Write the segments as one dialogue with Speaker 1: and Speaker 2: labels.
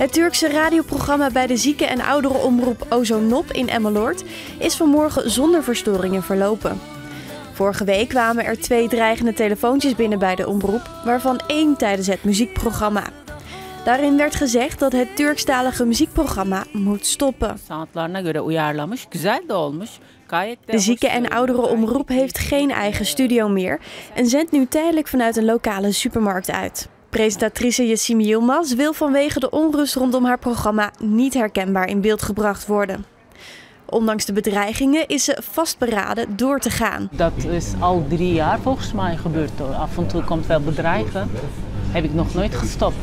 Speaker 1: Het Turkse radioprogramma bij de zieke- en ouderenomroep Ozonop in Emmeloord is vanmorgen zonder verstoringen verlopen. Vorige week kwamen er 2 dreigende telefoontjes binnen bij de omroep, waarvan 1 tijdens het muziekprogramma. Daarin werd gezegd dat het Turkstalige muziekprogramma moet stoppen. De zieke- en ouderenomroep heeft geen eigen studio meer en zendt nu tijdelijk vanuit een lokale supermarkt uit. Presentatrice Yasim Yilmaz wil vanwege de onrust rondom haar programma niet herkenbaar in beeld gebracht worden. Ondanks de bedreigingen is ze vastberaden door te gaan.
Speaker 2: Dat is al 3 jaar volgens mij gebeurd. Af en toe komt wel bedreigen. Heb ik nog nooit gestopt.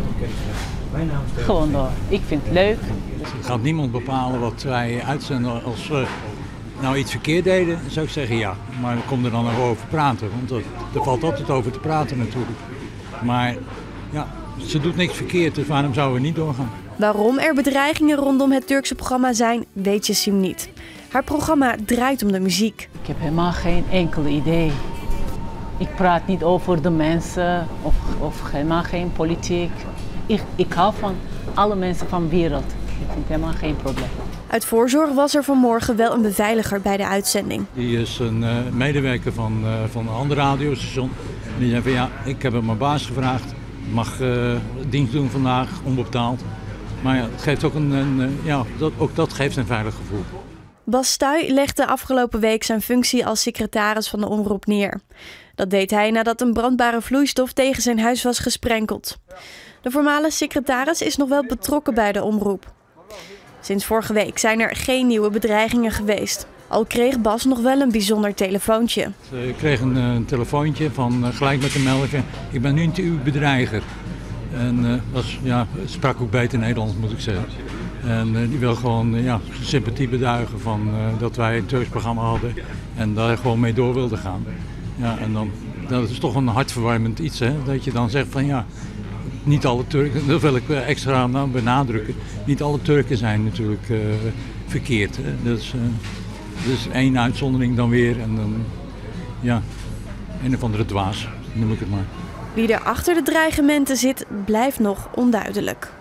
Speaker 2: Gewoon door. Ik vind het leuk.
Speaker 3: Er gaat niemand bepalen wat wij uitzenden. Als we nou iets verkeerd deden, zou ik zeggen ja. Maar we komen er dan nog over praten. Want er valt altijd over te praten natuurlijk. Maar ja, ze doet niks verkeerd, dus waarom zouden we niet doorgaan?
Speaker 1: Waarom er bedreigingen rondom het Turkse programma zijn, weet Yasim niet. Haar programma draait om de muziek.
Speaker 2: Ik heb helemaal geen enkel idee. Ik praat niet over de mensen of helemaal geen politiek. Ik hou van alle mensen van de wereld. Ik vind helemaal geen probleem.
Speaker 1: Uit voorzorg was er vanmorgen wel een beveiliger bij de uitzending.
Speaker 3: Die is een medewerker van een ander radiostation. En die zei van ja, ik heb aan mijn baas gevraagd. Mag dienst doen vandaag, onbetaald. Maar ja, het geeft ook dat geeft een veilig gevoel.
Speaker 1: Bas Stuy legde afgelopen week zijn functie als secretaris van de omroep neer. Dat deed hij nadat een brandbare vloeistof tegen zijn huis was gesprenkeld. De voormalige secretaris is nog wel betrokken bij de omroep. Sinds vorige week zijn er geen nieuwe bedreigingen geweest. Al kreeg Bas nog wel een bijzonder telefoontje.
Speaker 3: Ik kreeg een telefoontje van gelijk met de melding: ik ben nu uw bedreiger. En sprak ook beter Nederlands, moet ik zeggen. En die wil gewoon sympathie beduigen van dat wij een Turks programma hadden en daar gewoon mee door wilden gaan. Ja, en dan, dat is toch een hartverwarmend iets, hè? Dat je dan zegt van ja, niet alle Turken, dat wil ik extra benadrukken, niet alle Turken zijn natuurlijk verkeerd. Hè? Dus 1 uitzondering dan weer en dan, ja, een of andere dwaas, noem ik het maar.
Speaker 1: Wie er achter de dreigementen zit, blijft nog onduidelijk.